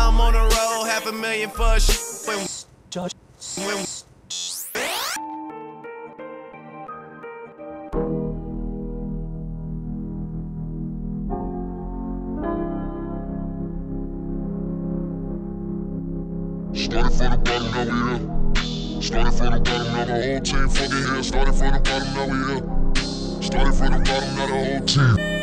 I'm on the road, $500,000 for a Judge. when Started from the bottom, now we here. Started from the bottom, now the whole team fucking here. Started from the bottom, now we here. Started from the bottom, now the whole team.